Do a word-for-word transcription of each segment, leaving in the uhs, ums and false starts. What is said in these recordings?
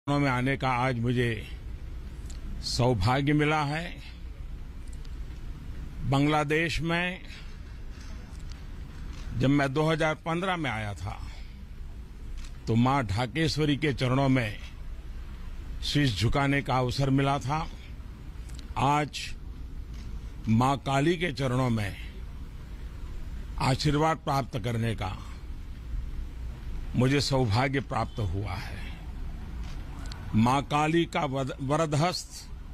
में आने का आज मुझे सौभाग्य मिला है। बांग्लादेश में जब मैं दो हज़ार पंद्रह में आया था तो मां ढाकेश्वरी के चरणों में शीश झुकाने का अवसर मिला था। आज मां काली के चरणों में आशीर्वाद प्राप्त करने का मुझे सौभाग्य प्राप्त हुआ है। मां काली का वरदहस्त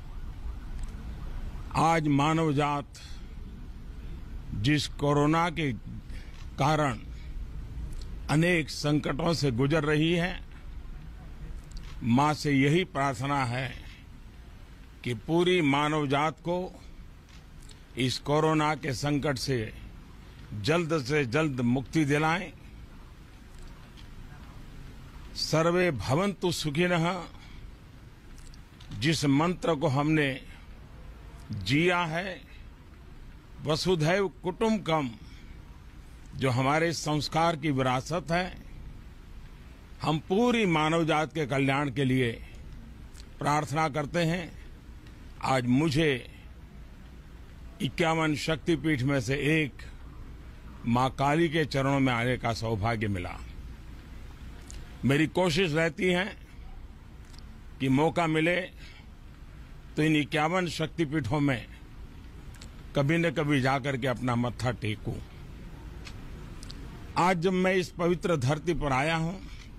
आज मानव जात जिस कोरोना के कारण अनेक संकटों से गुजर रही है, मां से यही प्रार्थना है कि पूरी मानव जात को इस कोरोना के संकट से जल्द से जल्द मुक्ति दिलाएं। सर्वे भवन्तु सुखिनः जिस मंत्र को हमने जिया है, वसुधैव कुटुंबकम, जो हमारे संस्कार की विरासत है, हम पूरी मानव जात के कल्याण के लिए प्रार्थना करते हैं। आज मुझे इक्यावन शक्तिपीठ में से एक मां काली के चरणों में आने का सौभाग्य मिला। मेरी कोशिश रहती है कि मौका मिले तो इन इक्यावन शक्तिपीठों में कभी न कभी जाकर के अपना मत्था टेकूं। आज जब मैं इस पवित्र धरती पर आया हूं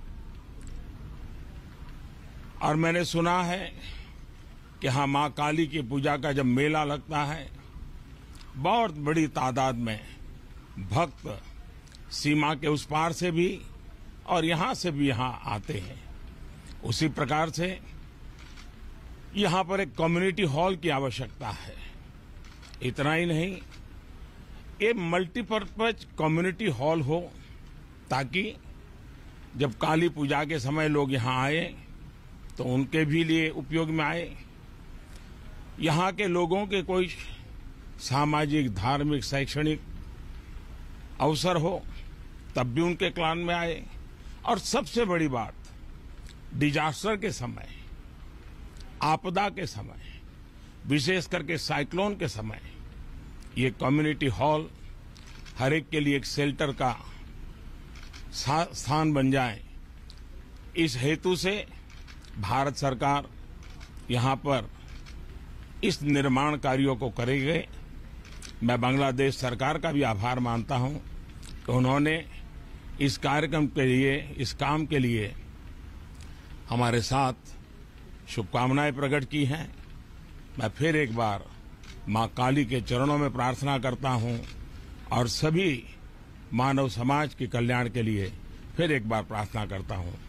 और मैंने सुना है कि हाँ, मां काली की पूजा का जब मेला लगता है, बहुत बड़ी तादाद में भक्त सीमा के उस पार से भी और यहां से भी यहां आते हैं। उसी प्रकार से यहां पर एक कम्युनिटी हॉल की आवश्यकता है। इतना ही नहीं, ये मल्टीपर्पज कम्युनिटी हॉल हो ताकि जब काली पूजा के समय लोग यहां आए तो उनके भी लिए उपयोग में आए। यहां के लोगों के कोई सामाजिक, धार्मिक, शैक्षणिक अवसर हो तब भी उनके क्लान में आए। और सबसे बड़ी बात, डिजास्टर के समय, आपदा के समय, विशेष करके साइक्लोन के समय, ये कम्युनिटी हॉल हर एक के लिए एक शेल्टर का स्थान बन जाए। इस हेतु से भारत सरकार यहां पर इस निर्माण कार्यों को करेगी। मैं बांग्लादेश सरकार का भी आभार मानता हूं कि उन्होंने इस कार्यक्रम के लिए, इस काम के लिए हमारे साथ शुभकामनाएं प्रकट की हैं। मैं फिर एक बार मां काली के चरणों में प्रार्थना करता हूं और सभी मानव समाज के कल्याण के लिए फिर एक बार प्रार्थना करता हूं।